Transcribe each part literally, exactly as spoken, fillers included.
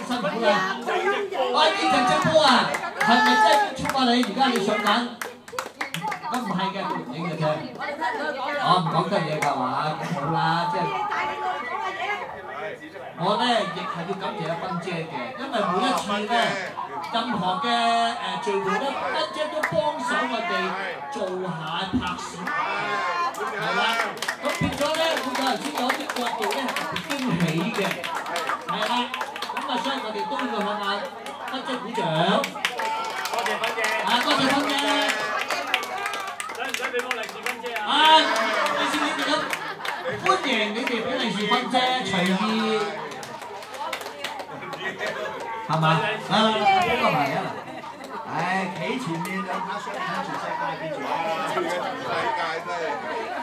辛苦啦。喂，呢隻隻波啊，係咪真係結束啊你？而家你上緊？咁唔係嘅，錄影嘅啫。我唔講得嘢㗎嘛，咁好啦，即係。我咧亦係要感謝阿芬姐嘅，因為每一次咧，任何嘅誒聚會咧，芬姐都幫手我哋做下拍攝，係啦。咁變咗咧，會有陣時有啲角度咧係特別驚喜嘅，係啦。咁啊，所以我哋都要向阿芬姐鼓掌。多謝芬姐。啊，多謝芬姐。使唔使俾個利是芬姐啊？啊，利是你哋咁歡迎你哋俾利是芬姐，隨意。係嘛？啊，呢個係啊！唉，企前面兩下雙睇全世界，記住啊！全世界真係。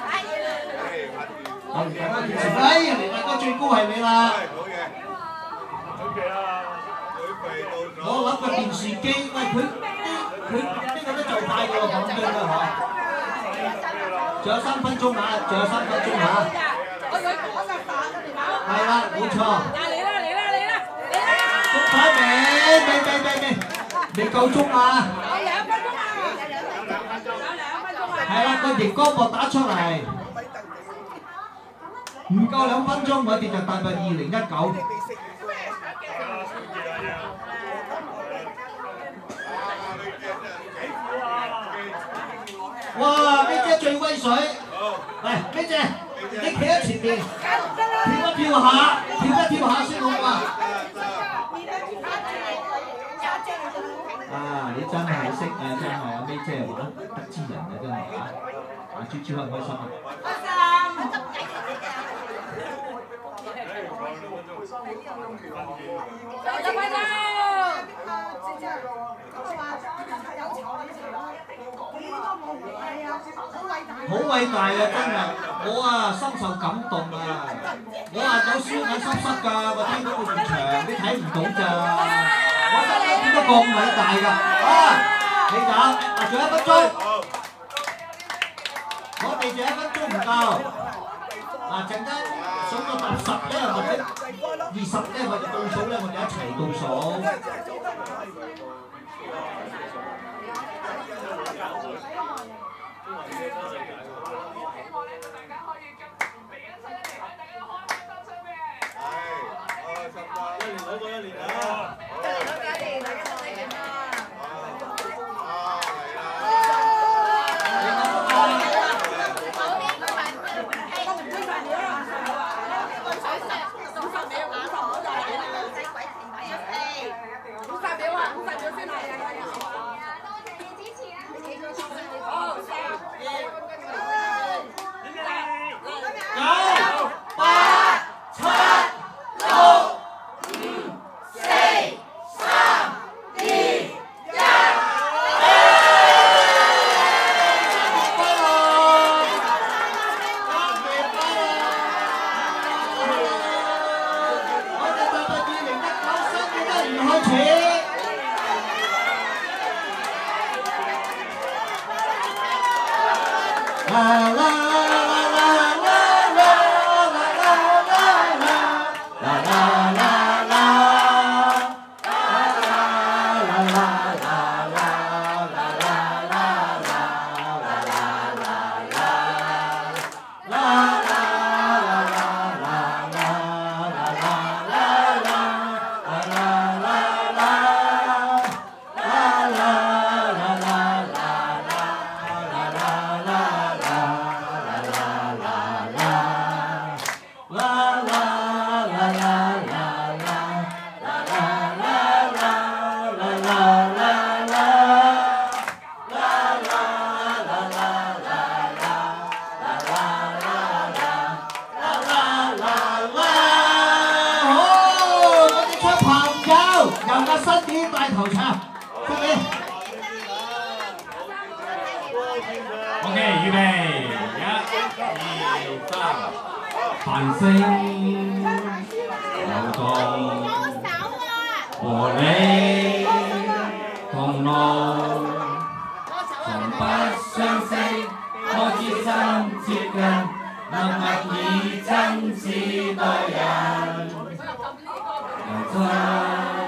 好嘅，大家企前，哎，人哋大哥最高係你啦！好嘅，準備啦！我諗個電視機，喂佢佢呢個都就快㗎喎，講真啦嚇！仲有三分鐘啊！仲有三分鐘嚇！我想講就打個電話。係啦，冇錯。嚟啦嚟啦嚟啦嚟啦！快未？未未未未，未夠鐘啊！有兩分鐘啊！有兩分鐘，有兩分鐘啊！係啦，個熒光幕打出嚟，唔夠兩分鐘，我哋就踏入二零一九。哇！咩姐最威水？嚟，咩姐，你企喺前面，跳一跳下，跳一跳下先好嘛？啊！你真係識啊，真係阿 May 姐玩得之人啊，真係啊！阿豬豬開唔開心啊？開心！就一分鐘。好偉大啊！真係，我啊深受感動啊！我啊有少眼濕濕㗎，我聽到個現場，你睇唔到咋？我真係點解咁偉大㗎？啊！你打，啊仲有一分鐘，我哋仲有一分鐘唔夠。嗱陣間數到第十咧，或者二十咧，我哋倒數咧，我哋一齊倒數。一年好過一年啊！一年好過一年，大家努力啊！OK， 預備，一、二、三，繁星流動，和你同路，從不相識，開始心接近，默默以真摯待人。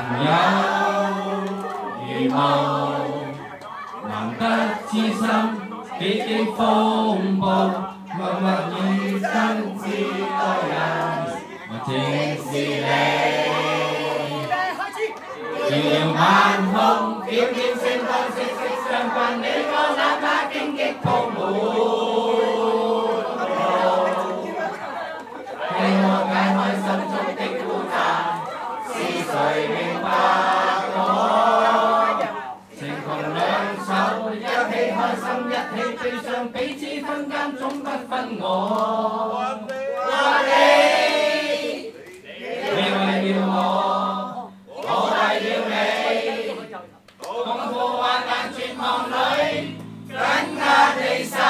有如無，難得知心，幾經風暴，默默以真摯待人，我正是你。遙遙晚空，點點星光，息息相關，你我哪怕荊棘鋪滿。替我解開心中的孤單，是誰明白我？情同兩手，一起開心，一起悲傷，彼此分擔，總不分我。話你，你為了我，我為了你，共赴患難絕望裏，緊握你手。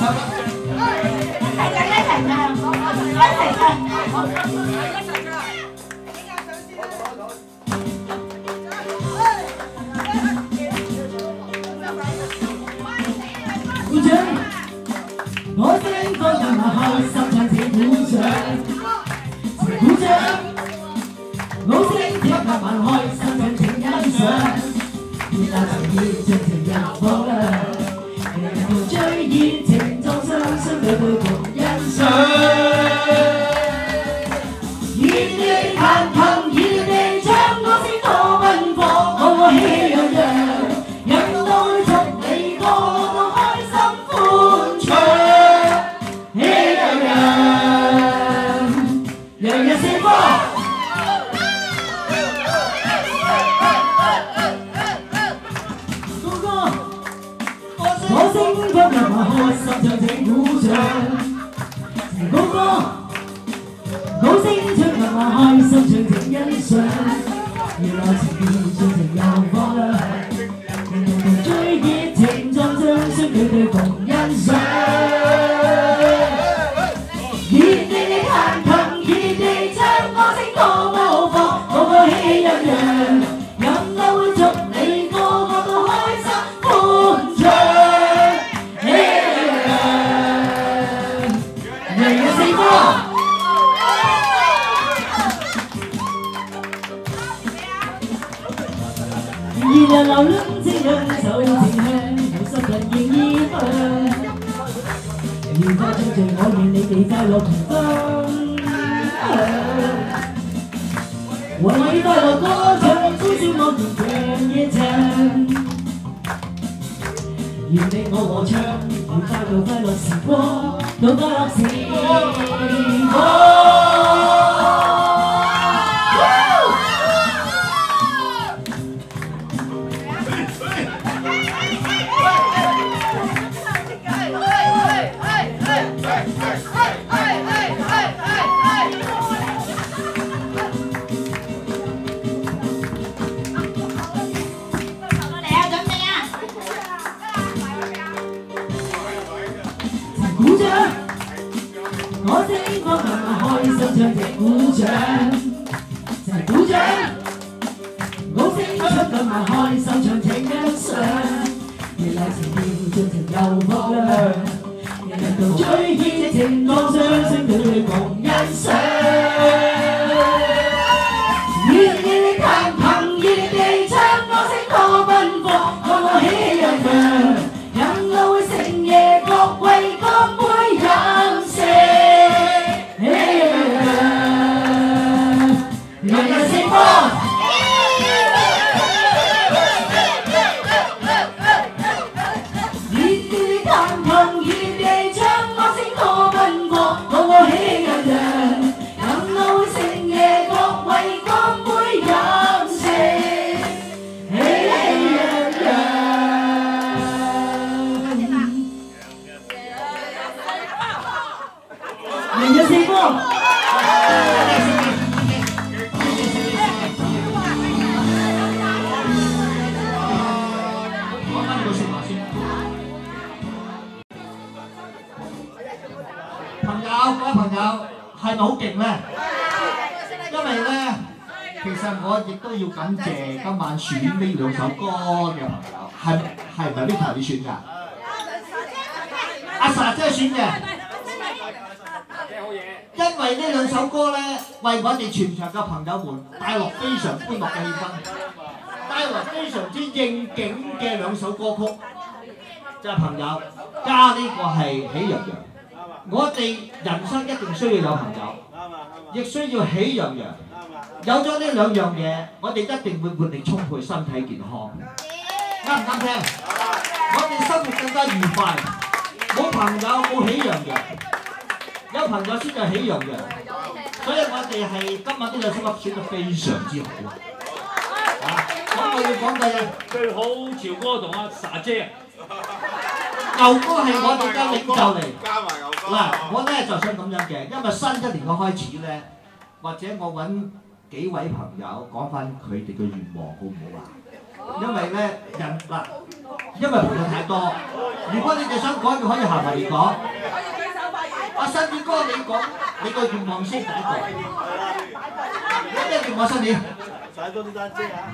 鼓掌！我聲歌讓我開心，唱請鼓掌，齊鼓掌！我聲聽得還開心，唱請欣賞，熱鬧情意盡情入伙啦！人人同追熱情壯相相對對共欣賞，熱烈彈琴，熱烈地唱，我聲多奔放，我我喜洋洋。 開心唱請鼓掌，齊高歌，高聲唱讓我開心唱請欣賞，熱鬧情意盡情又放亮，人人同追熱情壯張，相對對共欣賞，熱烈地彈琴，熱烈地唱，歌聲多麼放，個個喜洋洋，飲酒會祝你個個都開心歡暢。 熱鬧流淌清香，手情香，有心人仍依香。要花中醉，我願你哋快樂同分享。為你快樂歌唱，歡笑我們強夜唱。願你我和唱，要快樂快樂時光，到快樂時光。 鼓掌！我聲歌讓我開心唱請鼓掌，齊鼓掌！我聲出讓我開心唱請欣賞，熱鬧情意盡情又放亮，人人同追熱情壯相聲對對共欣賞，熱烈地彈琴，熱烈地唱，歌聲多奔放，個個喜洋洋，飲到會成夜各為乾杯。 朋友，各位朋友，係咪好勁咧？因為咧，其實我亦都要感謝今晚選呢兩首歌嘅朋友，係係唔係 Vita 你選㗎？阿 sa 姐選嘅。因為呢兩首歌咧，為我哋全場嘅朋友們帶來非常歡樂嘅氣氛，帶來非常之應景嘅兩首歌曲，就係朋友加呢個係喜洋洋。 我哋人生一定需要有朋友，亦需要喜洋洋。有咗呢兩樣嘢，我哋一定會活力充沛、身體健康。啱唔啱聽？我哋生活更加愉快。冇朋友冇喜洋洋，有朋友先就喜洋洋。所以我哋係今晚呢兩首歌選得非常之好。啊，咁我要講嘅嘢， 最好潮哥同阿 sa 姐。 牛哥係我哋嘅領袖嚟， 加埋牛哥。 嗱，我咧就想咁樣嘅，因為新一年嘅開始咧，或者我揾幾位朋友講翻佢哋嘅願望，好唔好啊？因為咧人嗱， 因為朋友太多。如果你哋想講嘅，可以行埋嚟講。阿新宇哥，你講你個願望先第一個。有咩願望新宇？ 踩多啲單車啊！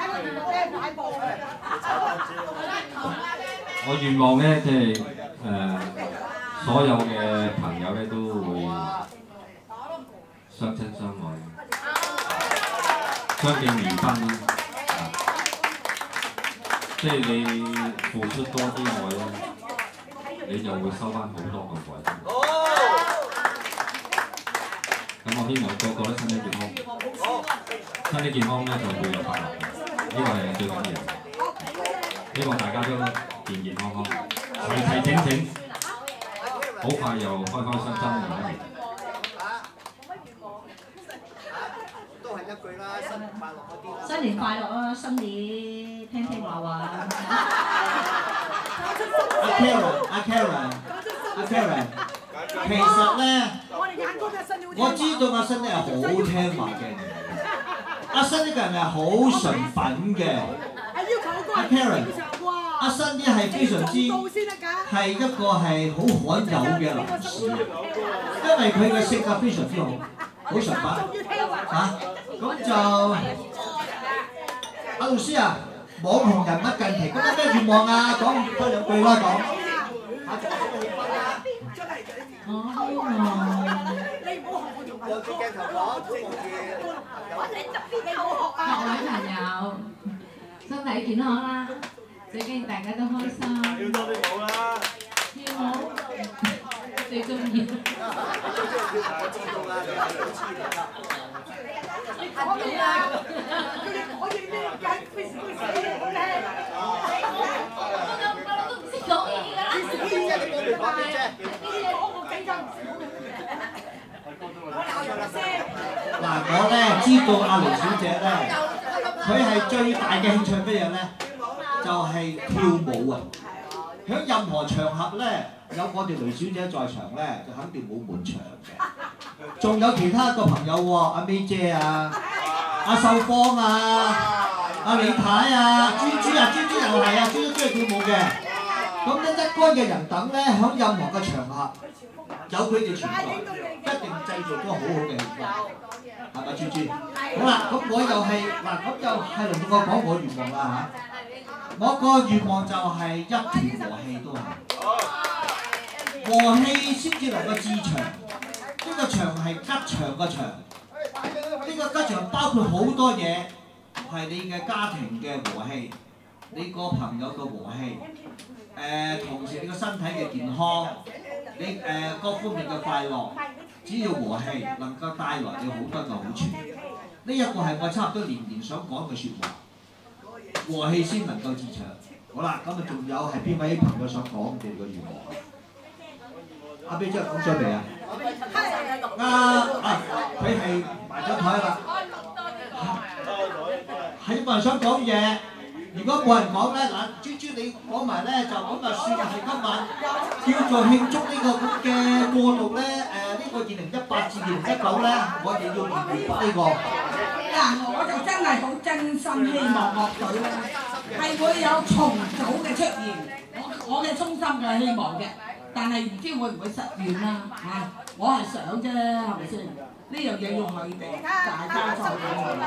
我願望咧，即係誒所有嘅朋友咧都會相親相愛，相敬如賓啦。即係你付出多啲愛咧，你就會收翻好多個愛。咁我希望個個都身體健康，身體健康咧就會有快樂嘅，呢個係最緊要。希望大家都健健康康，齊齊整整，好快又開開心心嚟一年。 都係一句啦，新年快樂嗰啲啦。 新年快樂啊！新年聽聽話話。 阿 Karen， 阿 Karen， 阿 Karen， 其實咧，我知道阿新咧係好聽話嘅，阿新呢個人係好純品嘅。阿 Karen， 阿新呢係非常之係一個係好罕有嘅男士，因為佢嘅性格非常之好，好純品嚇。咁就阿老師啊，網紅人物近期咁有咩願望啊？講多兩句啦，講。 我希望有啲鏡頭講，正各位朋友身體健康啦，最緊要大家都開心。 要多啲舞啦！ 跳舞最中意。 我知道啦，你係老師嚟㗎。 你講嘢啊！ 我哋呢間非常之死嘅好聽。 我都唔識講嘢㗎啦。 啲姐你講嚟講啲姐。 我我幾陣唔少嘅。我鬧人聲。 嗱，我咧知道阿雷小姐咧，佢係最大嘅興趣乜嘢咧？就係跳舞啊！喺任何場合咧，有我哋雷小姐在場咧，就肯定冇滿場嘅。仲有其他個朋友喎，阿 May 姐啊，阿秀芳啊，阿李太啊，豬豬啊，豬豬又係啊，豬豬都中意跳舞嘅。咁咧一干嘅人等咧，喺任何嘅場合有佢哋存在，一定製造咗好好嘅氣氛，係咪豬豬？好啦，咁我又係嗱，咁又係輪到我講我願望啦嚇。我個願望就係一團和氣都係，和氣先至能夠志長。呢個長係吉祥嘅長，呢個吉祥包括好多嘢，係你嘅家庭嘅和氣，你個朋友嘅和氣，誒同時你個身體嘅健康，你誒各方面嘅快樂，只要和氣能夠帶來你好多嘅好處。呢一個係我差唔多年年想講嘅説話。和氣先能夠自強。好啦，咁啊仲有係邊位朋友想講你哋嘅願望？阿 B 姐講咗未啊？啊啊！佢係埋咗台啦。係冇人想講嘢。如果冇人講咧，嗱，豬豬你講埋咧，就咁就算係今晚叫做慶祝呢個咁嘅過渡咧。誒呢個二零一八至二零一九咧，我哋要完結呢個。 嗱，我就真係好真心希望樂隊咧係會有重組嘅出現，我我嘅衷心嘅希望嘅，但係唔知會唔會實現啦嚇，我係想啫，係咪先？呢樣嘢要佢哋大家再討論。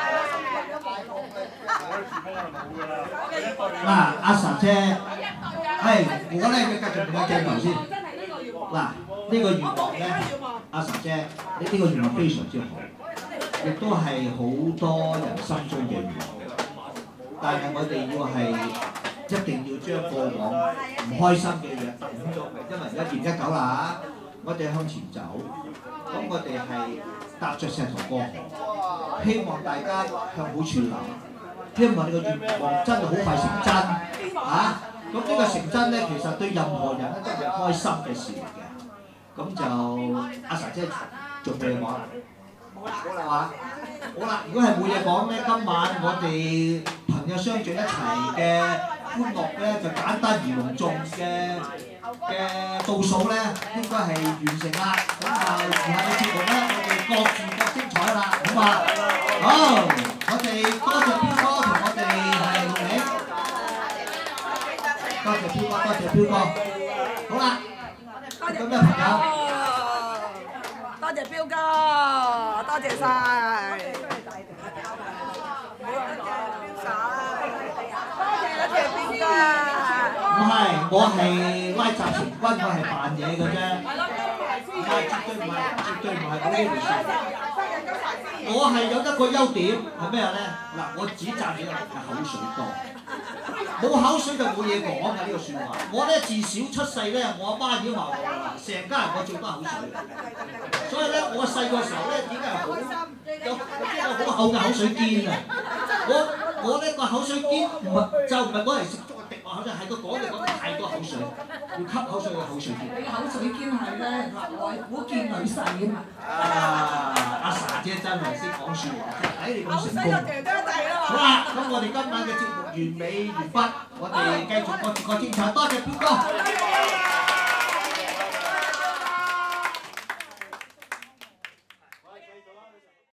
嗱，阿 Sa 姐，係我咧要繼續用個鏡頭先。嗱，呢個願望咧，阿 Sa 姐，你呢個願望非常之好。亦都係好多人心中嘅願望，但係我哋要係一定要將過往唔開心嘅嘢抌咗佢，因為而家二零一九啦嚇，我哋向前走，咁我哋係踏着石頭過河，希望大家向好處諗，希望你個願望真係好快成真嚇。咁呢個成真咧，其實對任何人咧都係開心嘅事嚟嘅。咁就阿 Sa 姐仲未講。好啦話，好啦，如果係冇嘢講咧，今晚我哋朋友相聚一齊嘅歡樂咧，就簡單而隆重嘅嘅倒數咧，應該係完成啦。咁啊，餘下嘅節目咧，我哋各自各精彩啦，好嘛？好，我哋多謝邊哥同我哋係錄影。 多謝彪哥。好啦，咁咩朋友？ 多謝彪哥，多謝晒。多謝彪哥。 唔係，我係拉雜前軍，我係扮嘢嘅啫。唔係，絕對唔係，絕對唔係嗰啲回事。我係有一個優點係咩咧？嗱，我指責你係口水多，冇口水就冇嘢講㗎呢個説話。我咧自小出世咧，我阿媽已經話我啦，成家人我最多口水。所以咧，我細個時候咧，點解係好有即係好厚嘅口水肩啊？我我呢個口水肩唔係就唔係攞嚟食粥滴落口水，係個講嚟講太多口水，要吸口水嘅口水肩。 你嘅口水肩係咧外虎見女婿啊嘛。 啊！阿 sa 姐真係識講説話，睇你咁成功。好啦，咁我哋今晚嘅節目完美完畢，我哋繼續個節個精彩，多謝彪哥。